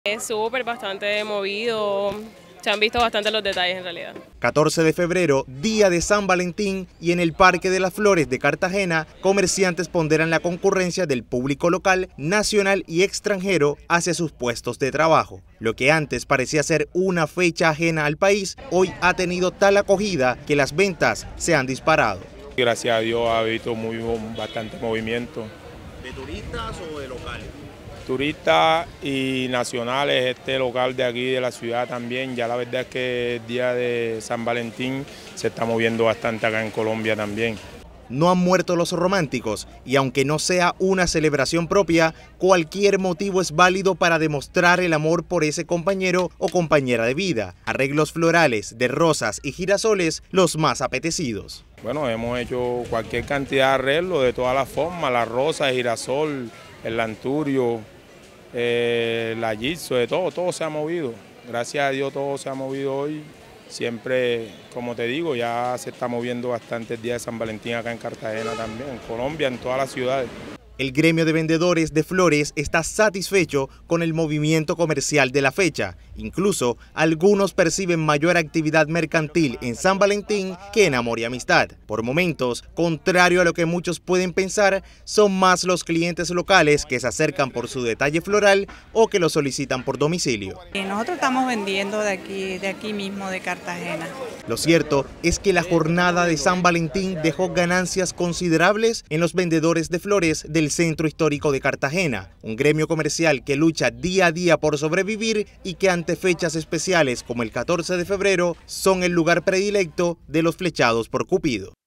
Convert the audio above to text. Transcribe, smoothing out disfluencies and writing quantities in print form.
Es súper, bastante movido, se han visto bastante los detalles en realidad. 14 de febrero, día de San Valentín, y en el Parque de las Flores de Cartagena, comerciantes ponderan la concurrencia del público local, nacional y extranjero hacia sus puestos de trabajo. Lo que antes parecía ser una fecha ajena al país, hoy ha tenido tal acogida que las ventas se han disparado. Gracias a Dios ha habido bastante movimiento. ¿De turistas o de locales? Turistas y nacionales, este local de aquí de la ciudad también. Ya la verdad es que el día de San Valentín se está moviendo bastante acá en Colombia también. No han muerto los románticos y aunque no sea una celebración propia, cualquier motivo es válido para demostrar el amor por ese compañero o compañera de vida. Arreglos florales, de rosas y girasoles, los más apetecidos. Bueno, hemos hecho cualquier cantidad de arreglos de todas las formas, la rosa, el girasol, el lanturio, la gipso, de todo se ha movido. Gracias a Dios todo se ha movido hoy. Siempre, como te digo, ya se está moviendo bastante el día de San Valentín acá en Cartagena también, en Colombia, en todas las ciudades. El gremio de vendedores de flores está satisfecho con el movimiento comercial de la fecha. Incluso, algunos perciben mayor actividad mercantil en San Valentín que en amor y amistad. Por momentos, contrario a lo que muchos pueden pensar, son más los clientes locales que se acercan por su detalle floral o que lo solicitan por domicilio. Nosotros estamos vendiendo de aquí mismo, de Cartagena. Lo cierto es que la jornada de San Valentín dejó ganancias considerables en los vendedores de flores del Centro Histórico de Cartagena, un gremio comercial que lucha día a día por sobrevivir y que ante fechas especiales como el 14 de febrero son el lugar predilecto de los flechados por Cupido.